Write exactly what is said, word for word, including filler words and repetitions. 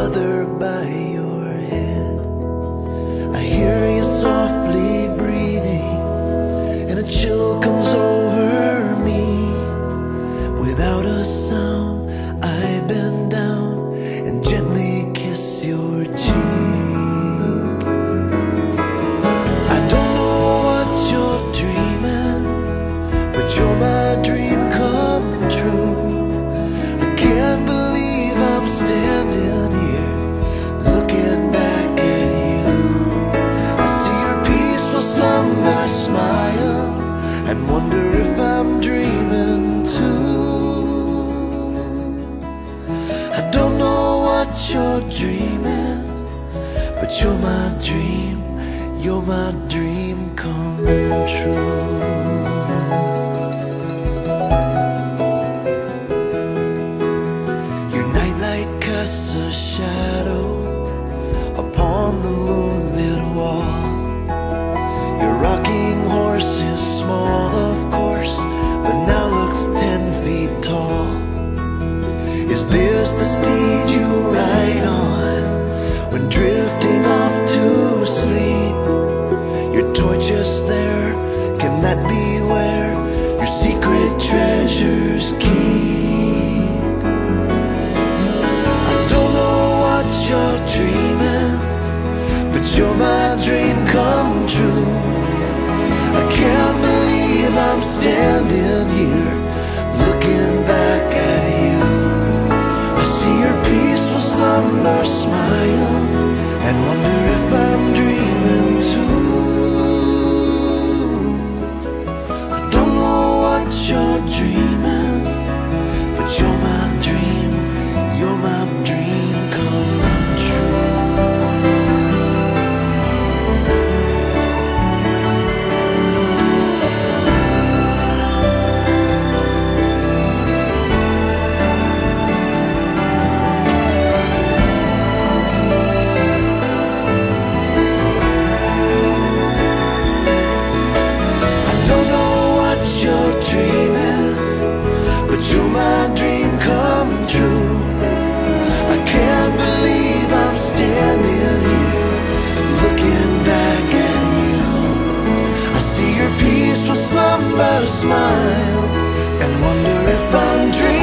mother by your head. I hear you softly breathing, and a chill comes over me. Without a sound, I bend down and gently kiss your cheek. I don't know what you're dreaming, but you're my dream come true. I can't believe I'm standing here looking back at you. I see your peaceful slumber smile and wonder if I'm dreaming too. I don't know what you're dreaming, but you're my dream, you're my dream come true. Your nightlight casts a shadow upon the moonlit wall. Your rocking horse is small, of course, but now looks ten feet tall. Is this the steed you ride on when drifting off to sleep? Your toy just there, can that be where your secret treasures keep? I don't know what you're dreaming, but you're my dream come true. I can't believe I'm standing here looking back at you. I see your peaceful slumber smile and wonder if I'm dreaming too. I don't know what you're dreaming, but you're my dream, you're my dream come true. You're my dream come true. I can't believe I'm standing here looking back at you. I see your peaceful slumber smile and wonder if I'm dreaming.